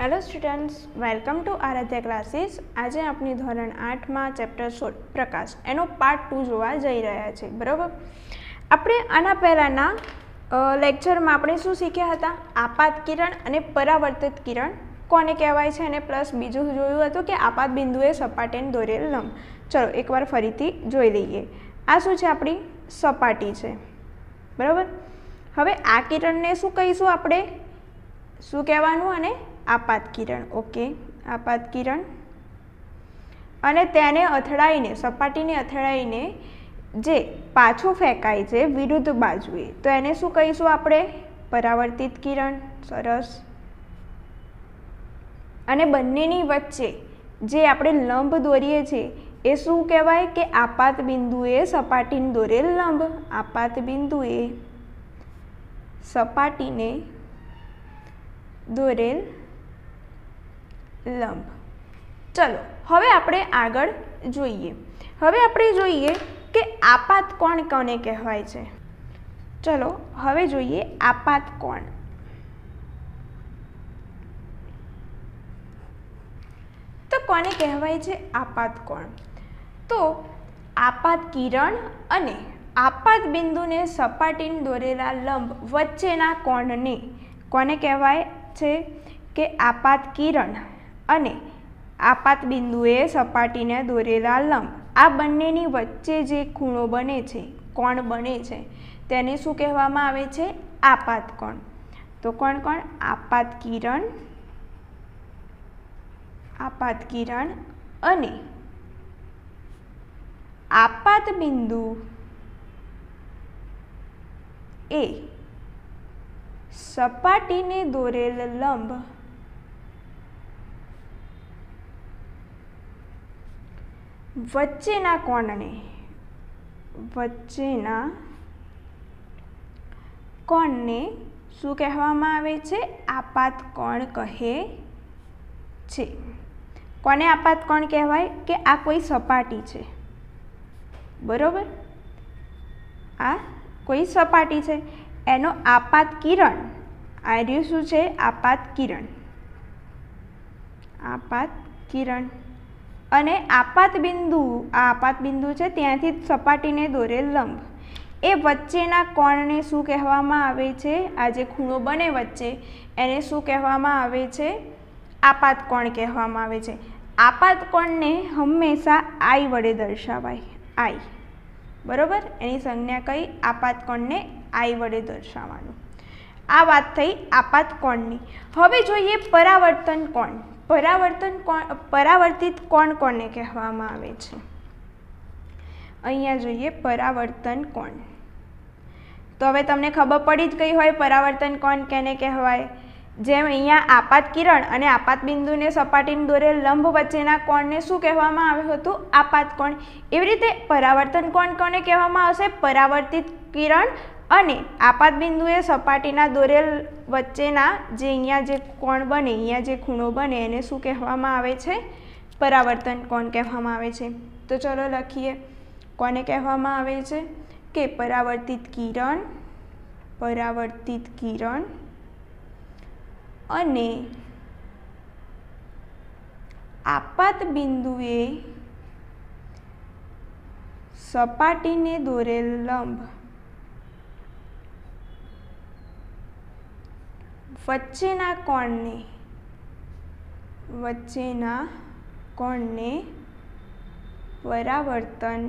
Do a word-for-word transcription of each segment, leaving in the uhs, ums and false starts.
Hello students, welcome to Aaradhya classes. आज अपनी धोरण आठ में चैप्टर सोल प्रकाश एनो पार्ट टू जोवा जई रह्या छे। बराबर, आपणे आना पहेलाना लेक्चर में आपणे शुं शीख्या हता? आपात किरण अने परावर्तित किरण कोने कहेवाय छे अने प्लस बीजुं जोयुं हतुं के आपात बिंदुए सपाटीने दोरेल लंब। चलो एक बार फरीथी जोई लईए। आ शुं छे? आपणी सपाटी छे। बराबर, हवे आ किरणने शुं कहीशुं आपणे? शुं कहेवानुं? अने आपात किरण। ओके, आपात किरण अने तेने અથડાઈને सपाटीने અથડાઈને जे पाछું फेंकाय छे विरुद्ध बाजुए, तो एने शुं कहीशुं आपणे? परावर्तित किरण। सरस। अने बंनेनी वच्चे जे आपणे लंब दोरीए छे ए शुं कहेवाय? के आपात बिंदुए सपाटीने दोरेल लंब। आपात बिंदुए सपाटीने दोरेल लंब। चलो हवे आपणे आगळ जोईए। हवे आपणे जोईए के आपात कोण कोने कहेवाय छे। चलो हवे जोईए आपात कोण। तो कोने कहेवाय छे आपात कोण? तो आपात किरण अने आपात बिंदुने सपाटीने दोरेला लंब वच्चेना कोणने कोने कहेवाय छे? के आपात किरण अने आपात बिंदुए सपाटीने दोरेला लंब, आ बंनेनी वच्चे जे खूणो बने छे, कोण बने छे, तेने शुं कहेवामां आवे छे? आपात कोण। तो कोण कोण? आपात किरण, आपात किरण अने आपात बिंदु ए सपाटीने दोरेल लंब वच्चेना कोणने वच्चेना कोणने शुं कहेवामां आवे छे? आपात कोण कहे छे। कोने आपात कोण कहेवाय? के आ कोई सपाटी छे। बरोबर, आ कोई सपाटी छे, एनो आपात किरण आ रह्युं शुं छे? आपात किरण। आपात किरण अने आपात बिंदु, आ आपात बिंदु छे त्यांथी सपाटीने दोरेल लंब, ए वच्चेना कोणने शुं कहेवामां आवे छे? आ जे खूणो बने वच्चे एने शुं कहेवामां आवे छे? आपात कोण कहेवामां आवे छे। आपात कोणने हमेशा आई वडे दर्शावाय। आई। बरोबर, एनी संज्ञा कई? आपात कोणने आई वडे दर्शाववानुं। आ वात थई आपात कोणनी। हवे जोईए परावर्तन कोण। परावर्तन कोण, परावर्तित कोण कोने कहेवामां आवे छे? अहींया जोईए परावर्तन कोण। तो हवे तमने खबर पड़ी ज गई होय परावर्तन कोण केने कहेवाय। जेम अहींया आपात किरण अने आपात बिंदुने सपाटीने दोरेल लंब वच्चेना कोणने शुं कहेवामां आव्युं हतुं? आपात कोण। एवी रीते परावर्तन कोण कोने कहेवामां आवशे? परावर्तित किरण अने आपात बिंदुए सपाटीना दोरेल वच्चेना जे अहींया जे कोण बने, अहींया जे खूणो बने एने शुं कहेवामां आवे छे? परावर्तन कोण कहेवामां आवे छे। तो चलो लखीए कोने कहेवामां आवे छे? के परावर्तित किरण, परावर्तित किरण अने आपात बिंदुए सपाटीने दोरेल लंब वच्चेना कोणने वच्चेना कोणने परावर्तन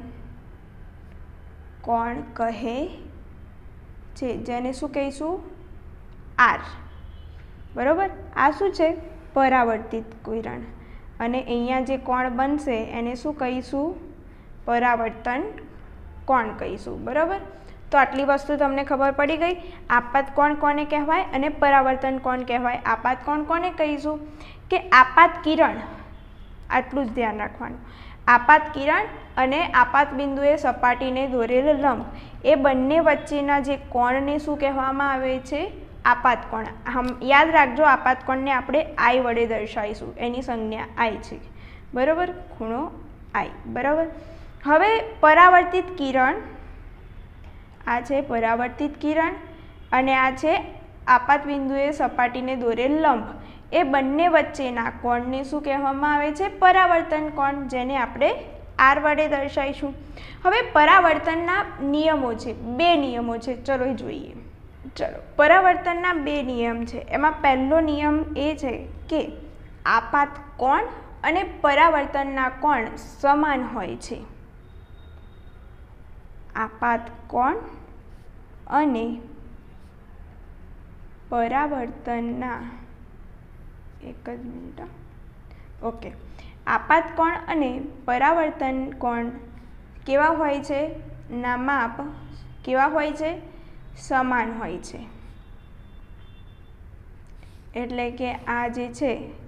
कोण कहे छे, जेने शुं कहीशुं? आर। बरोबर, आ शुं छे? परावर्तित किरण अने अहींया जे कोण बनशे एने शुं कहीशुं? परावर्तन कोण कहीशुं। बरोबर, तो आटली वस्तु तमने खबर पड़ी गई। आपात कोण कोने कहेवाय अने परावर्तन कोण कहेवाय। आपात कोण कोने कहीशुं? के आपात किरण, आटલું જ ધ્યાન રાખવાનું। आपात किरण अने आपात बिंदुए सपाटीने दोरेल लंब, ए बंने वच्चेना जे कोणने शुं कहेवामां आवे छे? आपात कोण। हम याद राखजो, आपात कोणने आपणे आई वडे दर्शावीशुं, एनी संज्ञा आई छे। बरोबर, खूणो आई। बराबर, हवे परावर्तित किरण, आ छे परावर्तित किरण अने आ छे आपात बिंदुए सपाटीने दोरेल लंब, એ બંને વચ્ચેના કોણને શું કહેવામાં આવે છે? પરાવર્તન કોણ, જેને આપણે આર વડે દર્શાવીશું. હવે પરાવર્તનના નિયમો છે, બે નિયમો છે, ચલો જોઈએ. ચલો, પરાવર્તનના બે નિયમ છે. એમાં પહેલો નિયમ એ છે કે આપાત કોણ અને પરાવર્તનના કોણ સમાન હોય છે. આપાત કોણ અને પરાવર્તનના એક જ મિનિટ ઓકે આપાત કોણ અને પરાવર્તન કોણ કેવા હોય છે? ના માપ કેવા હોય છે? સમાન હોય છે. એટલે કે આ જે છે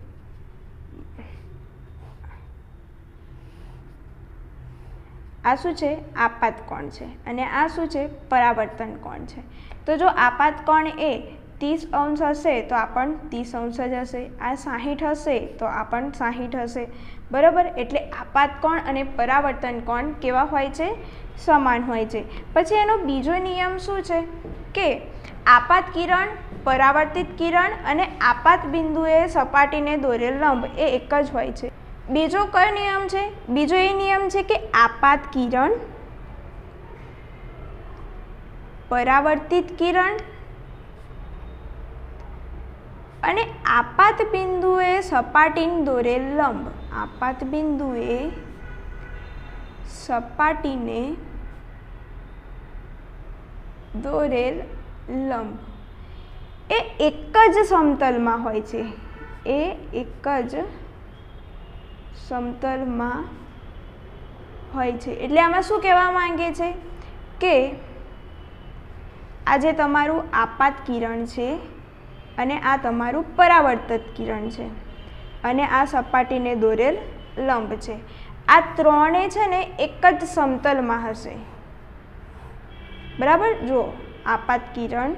આ શું છે? આપાત કોણ છે અને આ શું છે? પરાવર્તન કોણ છે. તો જો આપાત કોણ એ ત્રીસ અંશ હશે તો આ પણ ત્રીસ અંશ જ હશે, આ સાહીઠ હશે તો આ પણ સાહીઠ હશે, બરાબર. એટલે આપાત કોણ અને પરાવર્તન કોણ કેવા હોય છે? સમાન હોય છે. પછી એનો બીજો નિયમ શું છે કે આપાત કિરણ, પરાવર્તિત કિરણ અને આપાત બિંદુએ સપાટીને દોરેલ લંબ એ એક જ હોય છે. બીજો કયો નિયમ છે? બીજો એ નિયમ છે કે આપાત કિરણ, પરાવર્તિત કિરણ અને આપાત બિંદુએ સપાટીને દોરેલ લંબ, આપાત બિંદુએ સપાટીને દોરેલ લંબ એ એક જ સમતલમાં હોય છે. એ એક જ સમતલમાં હોય છે. એટલે આમાં શું કહેવા માંગે છે કે આ જે તમારું આપાત કિરણ છે અને આ તમારું પરાવર્તિત કિરણ છે અને આ સપાટીને દોરેલ લંબ છે, આ ત્રણે છે ને એક જ સમતલમાં હશે, બરાબર. જો આપાત કિરણ,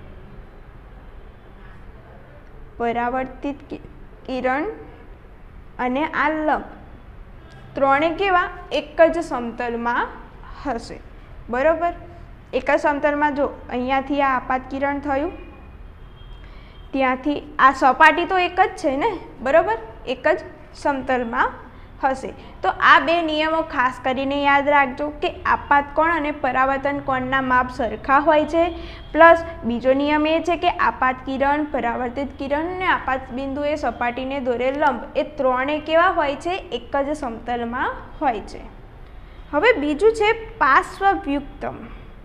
પરાવર્તિત કિરણ અને આ લંબ ત્રણે કેવા? એક જ સમતલમાં હશે, બરાબર. એક જ સમતલમાં. જો અહીંયાથી આ આપાત કિરણ થયું, ત્યાંથી આ સપાટી તો એક જ છે ને, બરાબર, એક જ સમતલમાં હશે. તો આ બે નિયમો ખાસ કરીને યાદ રાખજો કે આપાત કોણ અને પરાવર્તન કોણના માપ સરખા હોય છે. પ્લસ બીજો નિયમ એ છે કે આપાત કિરણ, પરાવર્તિત કિરણ અને આપાત બિંદુએ સપાટીને દોરેલ લંબ એ ત્રણે કેવા હોય છે? એક જ સમતલમાં હોય છે. હવે બીજું છે પાર્શ્વવ્યુત્ક્રમ.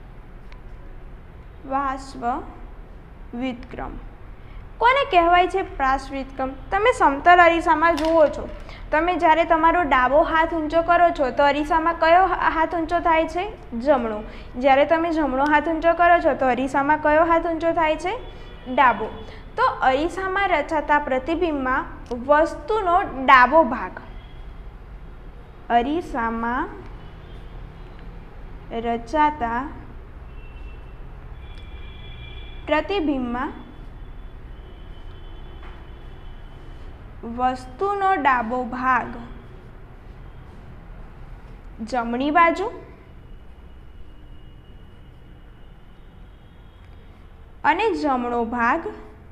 પાર્શ્વવ્યુત્ક્રમ કોને કહેવાય છે? પાર્શ્વવ્યુત્ક્રમ તમે સમતલ અરીસામાં જુઓ છો. તમે જ્યારે તમારો ડાબો હાથ ઊંચો કરો છો તો અરીસામાં કયો હાથ ઊંચો થાય છે? જમણો. જ્યારે તમે જમણો હાથ ઊંચો કરો છો તો અરીસામાં કયો હાથ ઊંચો થાય છે? ડાબો. તો અરીસામાં રચાતા પ્રતિબિંબમાં વસ્તુનો ડાબો ભાગ, અરીસામાં રચાતા પ્રતિબિંબમાં વસ્તુનો ડાબો ભાગ જમણી બાજુ અને જમણો ભાગ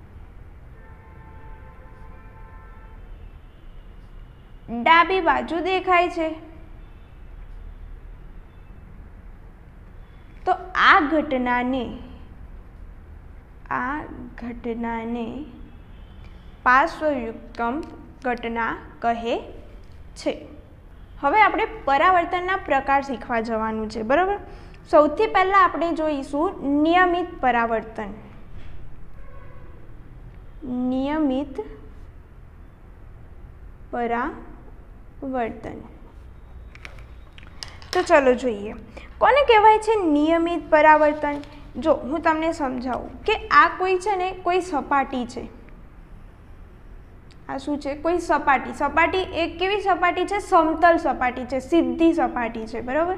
ડાબી બાજુ દેખાય છે. તો આ ઘટનાને આ ઘટનાને પાર્શ્વવ્યુત્ક્રમ ઘટના કહે છે. હવે આપણે પરાવર્તનના પ્રકાર શીખવા જવાનું છે, બરાબર. સૌથી પહેલાં આપણે જોઈશું નિયમિત પરાવર્તન. નિયમિત પરાવર્તન તો ચલો જોઈએ કોને કહેવાય છે નિયમિત પરાવર્તન. જો હું તમને સમજાવું કે આ કોઈ છે ને કોઈ સપાટી છે, આ શું છે? કોઈ સપાટી. સપાટી એક કેવી સપાટી છે? સમતલ સપાટી છે, સીધી સપાટી છે, બરાબર.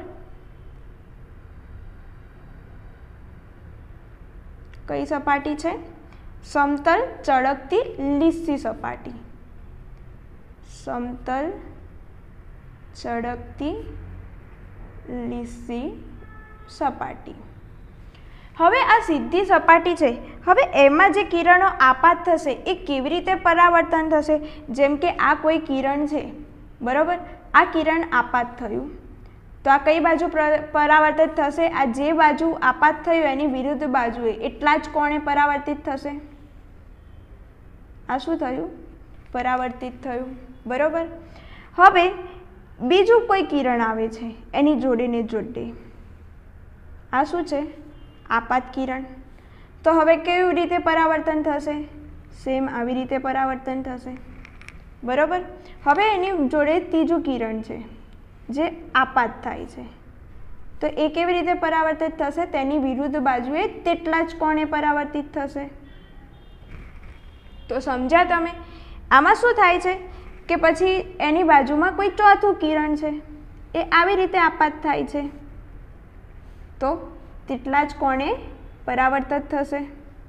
કઈ સપાટી છે? સમતલ ચળકતી લીસી સપાટી. સમતલ ચળકતી લીસી સપાટી. હવે આ સીધી સપાટી છે, હવે એમાં જે કિરણો આપાત થશે એ કેવી રીતે પરાવર્તન થશે? જેમ કે આ કોઈ કિરણ છે, બરાબર, આ કિરણ આપાત થયું તો આ કઈ બાજુ પરાવર્તિત થશે? આ જે બાજુ આપાત થયું એની વિરુદ્ધ બાજુએ એટલા જ કોણે પરાવર્તિત થશે. આ શું થયું? પરાવર્તિત થયું, બરાબર. હવે બીજું કોઈ કિરણ આવે છે એની જોડે ને જોડે, આ શું છે? આપાત કિરણ. તો હવે કેવી રીતે પરાવર્તન થશે? સેમ આવી રીતે પરાવર્તન થશે, બરાબર. હવે એની જોડે ત્રીજું કિરણ છે જે આપાત થાય છે, તો એ કેવી રીતે પરાવર્તિત થશે? તેની વિરુદ્ધ બાજુએ તેટલા જ કોણે પરાવર્તિત થશે. તો સમજ્યા તમે? આમાં શું થાય છે કે પછી એની બાજુમાં કોઈ ચોથું કિરણ છે એ આવી રીતે આપાત થાય છે, તો તેટલા જ કોણે પરાવર્તિત થશે?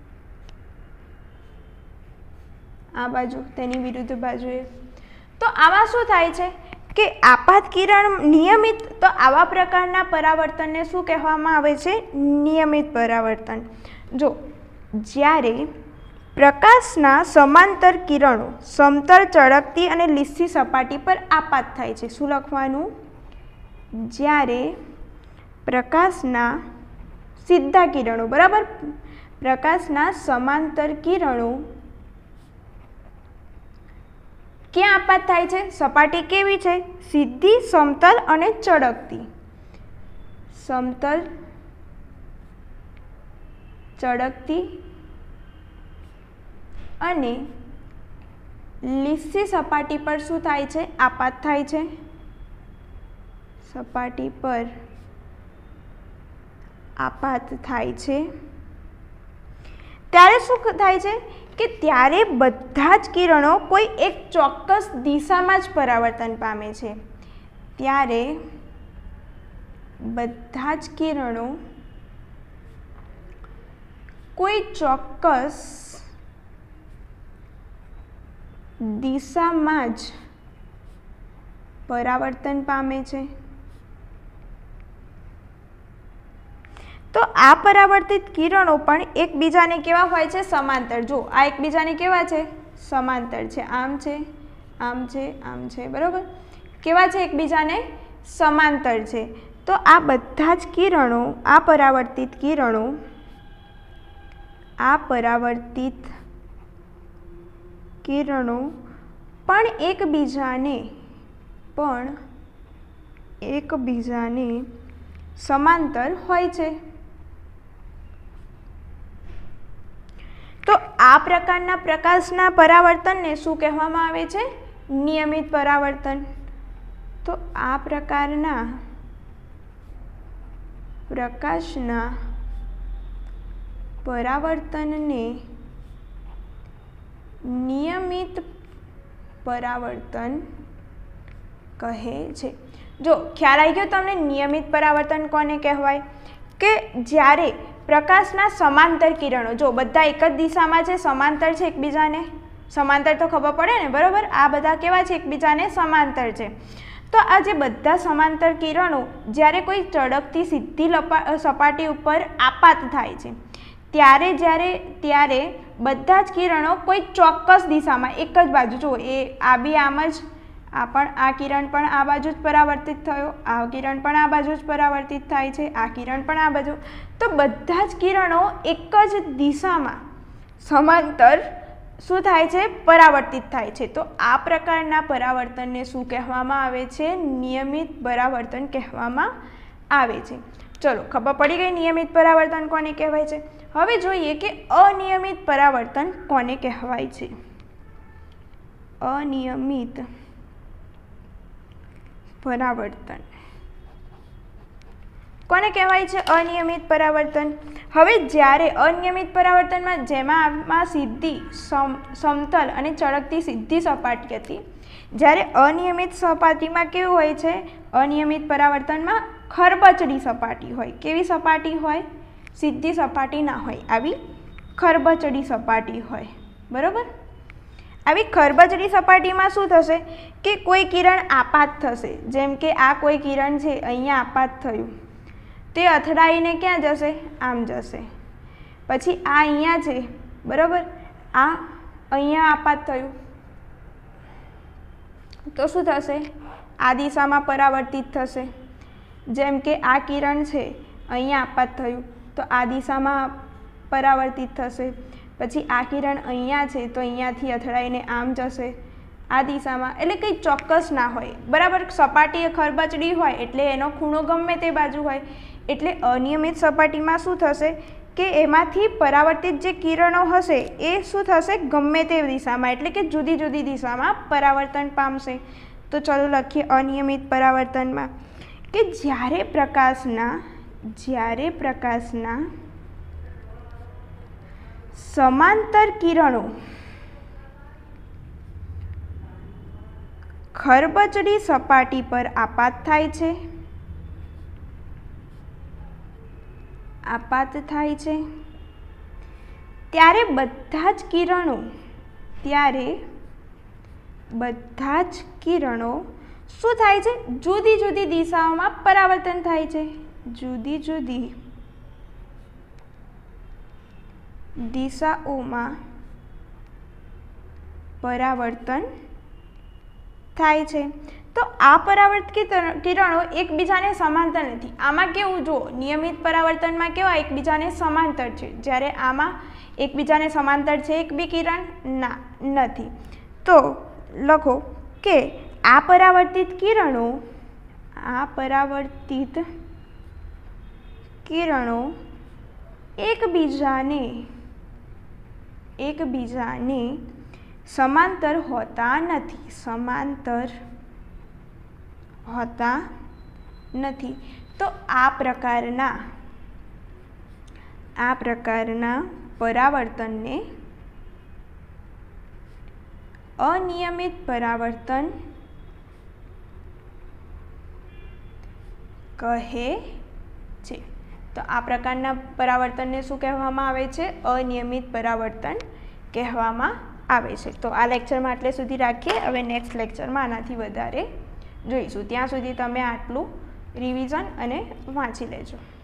આ બાજુ તેની વિરુદ્ધ બાજુએ. તો આમાં શું થાય છે કે આપાત કિરણ નિયમિત, તો આવા પ્રકારના પરાવર્તનને શું કહેવામાં આવે છે? નિયમિત પરાવર્તન. જો જ્યારે પ્રકાશના સમાંતર કિરણો સમતલ, ચળકતી અને લીસી સપાટી પર આપાત થાય છે. શું લખવાનું? જ્યારે પ્રકાશના સીધા કિરણો, બરાબર, પ્રકાશના સમાંતર કિરણો ક્યાં આપાત થાય છે? સપાટી કેવી છે? સીધી, સમતલ અને ચળકતી. સમતલ, ચળકતી અને લીસી સપાટી પર શું થાય છે? આપાત થાય છે. સપાટી પર આપાત થાય છે ત્યારે શું થાય છે કે ત્યારે બધા જ કિરણો કોઈ એક ચોક્કસ દિશામાં જ પરાવર્તન પામે છે. ત્યારે બધા જ કિરણો કોઈ ચોક્કસ દિશામાં જ પરાવર્તન પામે છે. તો આ પરાવર્તિત કિરણો પણ એકબીજાને કેવા હોય છે? સમાંતર. જો આ એકબીજાને કેવા છે? સમાંતર છે. આમ છે, આમ છે, આમ છે, બરાબર. કેવા છે? એકબીજાને સમાંતર છે. તો આ બધા જ કિરણો, આ પરાવર્તિત કિરણો, આ પરાવર્તિત કિરણો પણ એકબીજાને પણ એકબીજાને સમાંતર હોય છે. તો આ પ્રકારના પ્રકાશના પરાવર્તનને શું કહેવામાં આવે છે? નિયમિત પરાવર્તન. તો આ પ્રકારના પ્રકાશના પરાવર્તનને નિયમિત પરાવર્તન કહે છે. જો ખ્યાલ આવી ગયો તમને? નિયમિત પરાવર્તન કોને કહેવાય? કે જ્યારે પ્રકાશના સમાંતર કિરણો, જો બધા એક જ દિશામાં છે, સમાંતર છે એકબીજાને, સમાંતર તો ખબર પડે ને, બરાબર. આ બધા કેવા છે? એકબીજાને સમાંતર છે. તો આ જે બધા સમાંતર કિરણો જ્યારે કોઈ ચળકતી સીધી સપાટી ઉપર આપાત થાય છે ત્યારે જ્યારે ત્યારે બધા જ કિરણો કોઈ ચોક્કસ દિશામાં એક જ બાજુ, જો એ આ બી આમ જ, આ પણ આ કિરણ પણ આ બાજુ જ પરાવર્તિત થયો, આ કિરણ પણ આ બાજુ જ પરાવર્તિત થાય છે, આ કિરણ પણ આ બાજુ, તો બધા જ કિરણો એક જ દિશામાં સમાંતર શું થાય છે? પરાવર્તિત થાય છે. તો આ પ્રકારના પરાવર્તનને શું કહેવામાં આવે છે? નિયમિત પરાવર્તન કહેવામાં આવે છે. ચલો, ખબર પડી ગઈ નિયમિત પરાવર્તન કોને કહેવાય છે. હવે જોઈએ કે અનિયમિત પરાવર્તન કોને કહેવાય છે. અનિયમિત પરાવર્તન કોને કહેવાય છે? અનિયમિત પરાવર્તન. હવે જ્યારે અનિયમિત પરાવર્તનમાં જેમાં આમાં સીધી, સમ સમતલ અને ચળકતી સીધી સપાટી હતી, જ્યારે અનિયમિત સપાટીમાં કેવું હોય છે? અનિયમિત પરાવર્તનમાં ખરબચડી સપાટી હોય. કેવી સપાટી હોય? સીધી સપાટી ના હોય, આવી ખરબચડી સપાટી હોય, બરાબર. આવી ખરબચડી સપાટીમાં શું થશે કે કોઈ કિરણ આપાત થશે. જેમ કે આ કોઈ કિરણ છે, અહીંયા આપાત થયું, તે અથડાઈને ક્યાં જશે? આમ જશે. પછી આ અહીંયા છે બરાબર, આ અહીંયા આપાત થયું તો શું થશે? આ દિશામાં પરાવર્તિત થશે. જેમ કે આ કિરણ છે, અહીંયા આપાત થયું તો આ દિશામાં પરાવર્તિત થશે. પછી આ કિરણ અહીંયા છે તો અહીંયાથી અથડાઈને આમ જશે આ દિશામાં. એટલે કંઈ ચોક્કસ ના હોય બરાબર. સપાટી ખરબચડી હોય એટલે એનો ખૂણો ગમે તે બાજુ હોય. એટલે અનિયમિત સપાટીમાં શું થશે કે એમાંથી પરાવર્તિત જે કિરણો હશે એ શું થશે? ગમે તે દિશામાં, એટલે કે જુદી જુદી દિશામાં પરાવર્તન પામશે. તો ચલો લખીએ અનિયમિત પરાવર્તનમાં કે જ્યારે પ્રકાશના જ્યારે પ્રકાશના સમાંતર કિરણો ખરબચડી સપાટી પર આપાત થાય છે આપાત થાય છે ત્યારે બધા જ કિરણો ત્યારે બધા જ કિરણો શું થાય છે? જુદી જુદી દિશાઓમાં પરાવર્તન થાય છે. જુદી જુદી દિશાઓમાં પરાવર્તન થાય છે. તો આ પરાવર્તિત કિરણો એકબીજાને સમાંતર નથી. આમાં કેવું જુઓ, નિયમિત પરાવર્તનમાં કેવા એકબીજાને સમાંતર છે, જ્યારે આમાં એકબીજાને સમાંતર છે એક બી કિરણ? ના, નથી. તો લખો કે આ પરાવર્તિત કિરણો આ પરાવર્તિત કિરણો એકબીજાને એકબીજાને સમાંતર હોતા નથી સમાંતર હોતા નથી. તો આ પ્રકારના આ પ્રકારના પરાવર્તનને અનિયમિત પરાવર્તન કહે છે. તો આ પ્રકારના પરાવર્તનને શું કહેવામાં આવે છે? અનિયમિત પરાવર્તન કહેવામાં આવે છે. તો આ લેક્ચરમાં આટલે સુધી રાખીએ. હવે નેક્સ્ટ લેક્ચરમાં આનાથી વધારે જોઈશું. ત્યાં સુધી તમે આટલું રિવિઝન અને વાંચી લેજો.